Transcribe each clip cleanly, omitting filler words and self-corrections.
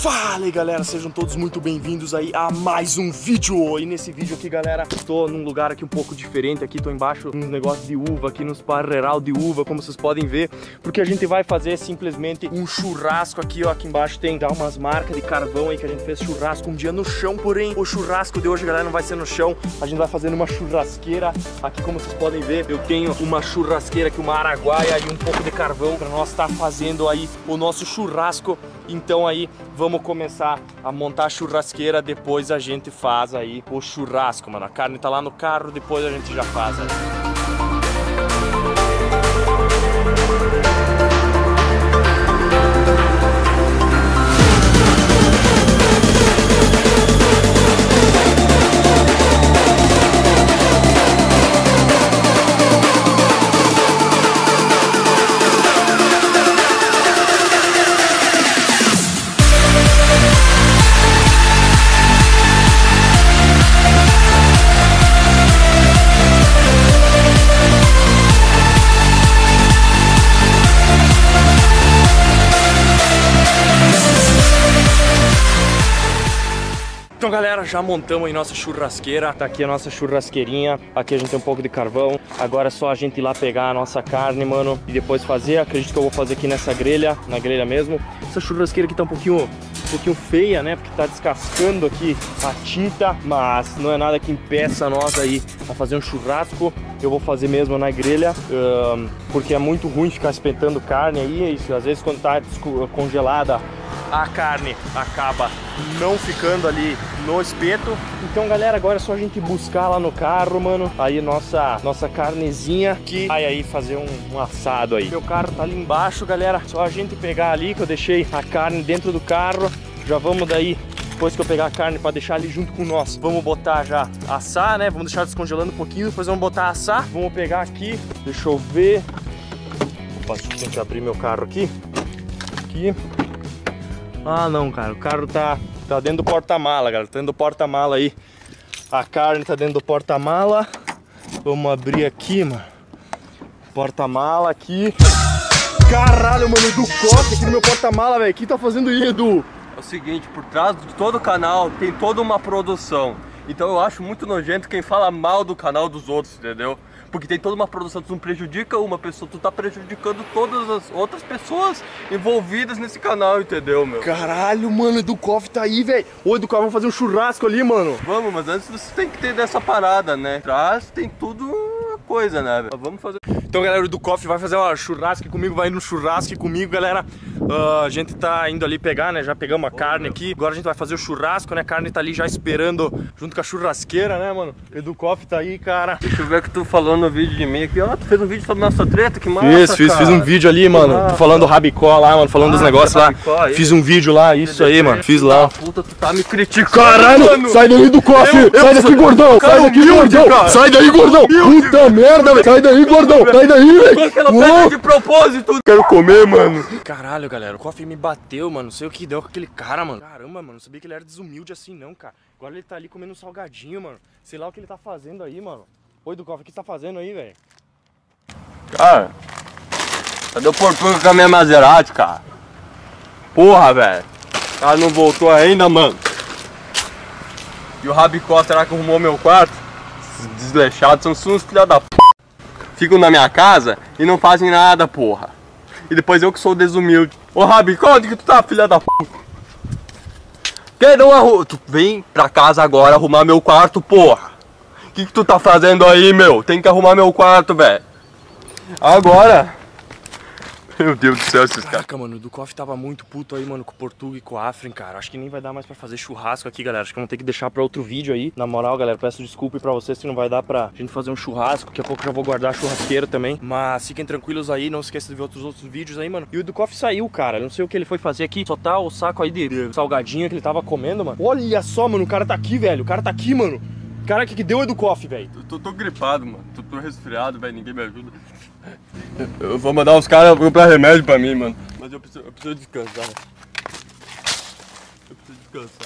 Fala aí galera, sejam todos muito bem-vindos aí a mais um vídeo. E nesse vídeo aqui galera, tô num lugar aqui um pouco diferente. Aqui tô embaixo nos negócios de uva, aqui nos parreiral de uva, como vocês podem ver. Porque a gente vai fazer simplesmente um churrasco aqui, ó. Aqui embaixo tem umas marcas de carvão aí que a gente fez churrasco um dia no chão. Porém, o churrasco de hoje galera não vai ser no chão. A gente vai fazer numa churrasqueira. Aqui como vocês podem ver, eu tenho uma churrasqueira aqui, uma araguaia e um pouco de carvão pra nós estar fazendo aí o nosso churrasco. Então aí vamos começar a montar a churrasqueira, depois a gente faz aí o churrasco, mano. A carne tá lá no carro, depois a gente já faz aí. Então galera, já montamos aí nossa churrasqueira. Tá aqui a nossa churrasqueirinha. Aqui a gente tem um pouco de carvão. Agora é só a gente ir lá pegar a nossa carne, mano, e depois fazer. Acredito que eu vou fazer aqui nessa grelha, na grelha mesmo. Essa churrasqueira aqui tá um pouquinho feia, né? Porque tá descascando aqui a tinta, mas não é nada que impeça nós aí a fazer um churrasco. Eu vou fazer mesmo na grelha, porque é muito ruim ficar espetando carne aí. É isso, às vezes quando tá congelada, a carne acaba não ficando ali no espeto. Então galera, agora é só a gente buscar lá no carro, mano, aí nossa carnezinha, que vai aí fazer um assado aí. Meu carro tá ali embaixo, galera, só a gente pegar ali, que eu deixei a carne dentro do carro. Já vamos daí, depois que eu pegar a carne, para deixar ali junto com nós, vamos botar já assar, né? Vamos deixar descongelando um pouquinho, depois vamos botar assar. Vamos pegar aqui, deixa eu ver. Opa, tem que abrir meu carro aqui. Ah não, cara, o carro tá dentro do porta-mala, galera. Tá dentro do porta-mala aí. A carne tá dentro do porta-mala. Vamos abrir aqui, mano. Porta-mala aqui. Caralho, mano, Edu Costa aqui no meu porta-mala, velho. O que tá fazendo aí, Edu? É o seguinte, por trás de todo o canal tem toda uma produção. Então eu acho muito nojento quem fala mal do canal dos outros, entendeu? Porque tem toda uma produção, tu não prejudica uma pessoa, tu tá prejudicando todas as outras pessoas envolvidas nesse canal, entendeu, meu? Caralho, mano, Edu Coffee tá aí, velho. Ô, Edu Coffee, vamos fazer um churrasco ali, mano. Vamos, mas antes você tem que ter dessa parada, né? Atrás tem tudo uma coisa, né, velho? Vamos fazer... Então, galera, o Edu Coffee vai fazer uma churrasco comigo, vai ir no churrasco comigo, galera. A gente tá indo ali pegar, né? Já pegamos a carne aqui. Agora a gente vai fazer o churrasco, né? A carne tá ali já esperando junto com a churrasqueira, né, mano? Edu Coffee tá aí, cara. Deixa eu ver o que tu falou no vídeo de mim aqui. Ó, tu fez um vídeo sobre nossa treta, que massa, Isso, fiz um vídeo ali, mano. Tô falando do rabicó lá, mano. Falando dos negócios lá. Aí. Fiz um vídeo lá, isso aí, mano. Fiz lá. Puta, tu tá me criticando. Caralho, mano. sai daí do Coffee! Sai daqui, gordão! Sai daqui, gordão! Cara. Sai daí, gordão! Puta merda, velho! Sai daí, gordão! Sai daí, velho! Ela pega de propósito. Quero comer, mano. Caralho, galera, o Coffee me bateu, mano. Não sei o que deu com aquele cara, mano. Caramba, mano, não sabia que ele era desumilde assim, não, cara. Agora ele tá ali comendo um salgadinho, mano. Sei lá o que ele tá fazendo aí, mano. Oi, do Coffee, o que você tá fazendo aí, velho? Cara, cadê o Portuga com a minha Maserati, cara? Porra, velho. O cara não voltou ainda, mano. E o Rabicó, será que arrumou meu quarto? Esses desleixados são uns filha da p. Ficam na minha casa e não fazem nada, porra. E depois eu que sou desumilde. Ô Rabicó, onde que tu tá, filha da p? Que não arruma? Tu vem pra casa agora arrumar meu quarto, porra. O que tu tá fazendo aí, meu? Tem que arrumar meu quarto, velho. Agora. Meu Deus do céu, esses caras. Caraca, mano, o do Coffee tava muito puto aí, mano, com o Portuga e com o Afrin, cara. Acho que nem vai dar mais pra fazer churrasco aqui, galera. Acho que vamos ter que deixar pra outro vídeo aí. Na moral, galera, peço desculpa pra vocês se não vai dar pra gente fazer um churrasco. Daqui a pouco eu já vou guardar a churrasqueira também. Mas fiquem tranquilos aí, não se esqueça de ver outros vídeos aí, mano. E o do Coffee saiu, cara. Eu não sei o que ele foi fazer aqui. Só tá o saco aí de salgadinho que ele tava comendo, mano. Olha só, mano, o cara tá aqui, velho. O cara tá aqui, mano. Cara, o que deu é do Coffee, velho? Tô gripado, mano. Tô resfriado, velho. Ninguém me ajuda. Eu vou mandar os caras comprar remédio pra mim, mano. Mas eu preciso descansar. Eu preciso descansar.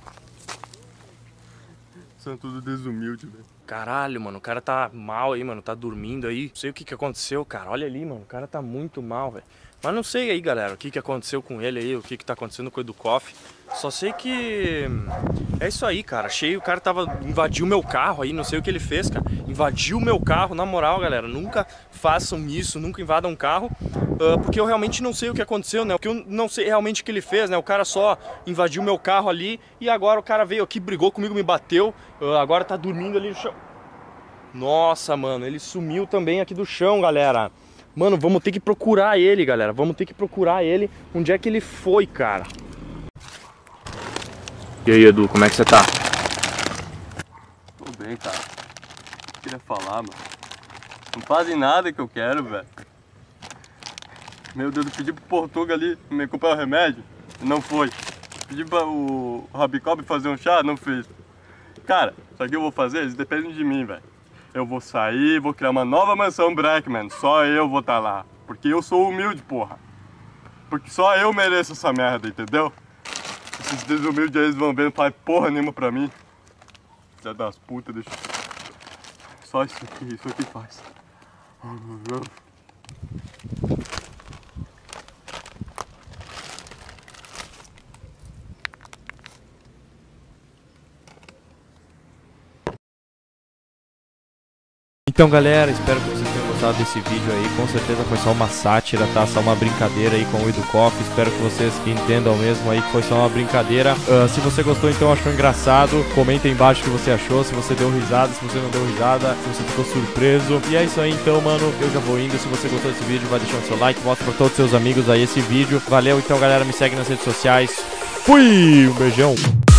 São tudo desumilde, velho. Caralho, mano, o cara tá mal aí, mano, tá dormindo aí. Não sei o que aconteceu, cara. Olha ali, mano, o cara tá muito mal, velho. Mas não sei aí, galera, o que aconteceu com ele aí, o que tá acontecendo com o Edu Coffee. só sei que é isso aí, cara. Achei, o cara invadiu meu carro aí, não sei o que ele fez, cara. Invadiu meu carro, na moral, galera. Nunca façam isso, nunca invadam um carro, porque eu realmente não sei o que aconteceu, né? Porque eu não sei realmente o que ele fez, né? O cara só invadiu meu carro ali e agora o cara veio aqui, brigou comigo, me bateu, agora tá dormindo ali no chão. Nossa, mano, ele sumiu também aqui do chão, galera. Mano, vamos ter que procurar ele, galera. Vamos ter que procurar ele. Onde é que ele foi, cara? E aí, Edu, como é que você tá? Tô bem, cara. Queria falar, mano. Não fazem nada que eu quero, velho. Meu Deus, eu pedi pro Portuga ali me comprar o remédio e não foi. Pedi para o Rabicob fazer um chá, não fez. Cara, isso aqui eu vou fazer, eles dependem de mim, velho. Eu vou sair, vou criar uma nova mansão Brackman. Só eu vou estar lá. Porque eu sou humilde, porra. Porque só eu mereço essa merda, entendeu? Esses desumildes aí, eles vão ver, não faz porra nenhuma pra mim. Filha das putas, deixa. Só isso aqui faz. Então galera, espero que vocês tenham gostado desse vídeo aí. Com certeza foi só uma sátira, tá? Só uma brincadeira aí com o Educoff. Espero que vocês entendam mesmo aí que foi só uma brincadeira. Se você gostou, então achou engraçado, comenta aí embaixo o que você achou. Se você deu risada, se você não deu risada, se você ficou surpreso. E é isso aí então, mano, eu já vou indo. Se você gostou desse vídeo, vai deixando seu like, mostra pra todos os seus amigos aí esse vídeo. Valeu, então galera, me segue nas redes sociais. Fui! Um beijão!